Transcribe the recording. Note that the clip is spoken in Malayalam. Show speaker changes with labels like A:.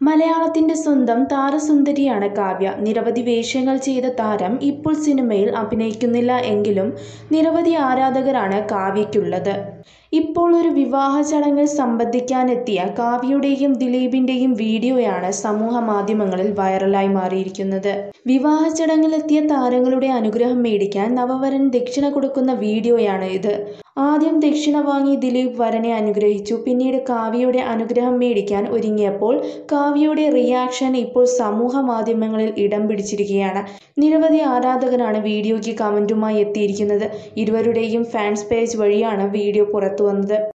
A: മലയാളത്തിന്റെ സ്വന്തം താരസുന്ദരിയാണ് കാവ്യ. നിരവധി വേഷങ്ങൾ ചെയ്ത താരം ഇപ്പോൾ സിനിമയിൽ അഭിനയിക്കുന്നില്ല എങ്കിലും നിരവധി ആരാധകരാണ് കാവ്യയ്ക്കുള്ളത്. ഇപ്പോൾ ഒരു വിവാഹ ചടങ്ങിൽ സംബന്ധിക്കാനെത്തിയ കാവ്യയുടെയും ദിലീപിന്റെയും വീഡിയോയാണ് സമൂഹ മാധ്യമങ്ങളിൽ വൈറലായി മാറിയിരിക്കുന്നത്. വിവാഹ ചടങ്ങിലെത്തിയ താരങ്ങളുടെ അനുഗ്രഹം മേടിക്കാൻ നവവരൻ ദക്ഷിണ കൊടുക്കുന്ന വീഡിയോയാണ് ഇത്. ആദ്യം ദക്ഷിണ വാങ്ങി ദിലീപ് വരനെ അനുഗ്രഹിച്ചു. പിന്നീട് കാവ്യയുടെ അനുഗ്രഹം മേടിക്കാൻ ഒരുങ്ങിയപ്പോൾ കാവ്യയുടെ റിയാക്ഷൻ ഇപ്പോൾ സമൂഹ മാധ്യമങ്ങളിൽ ഇടം പിടിച്ചിരിക്കുകയാണ്. നിരവധി ആരാധകരാണ് വീഡിയോയ്ക്ക് കമന്റുമായി എത്തിയിരിക്കുന്നത്. ഇരുവരുടെയും ഫാൻസ് പേജ് വഴിയാണ് വീഡിയോ പുറത്തുവന്നത്.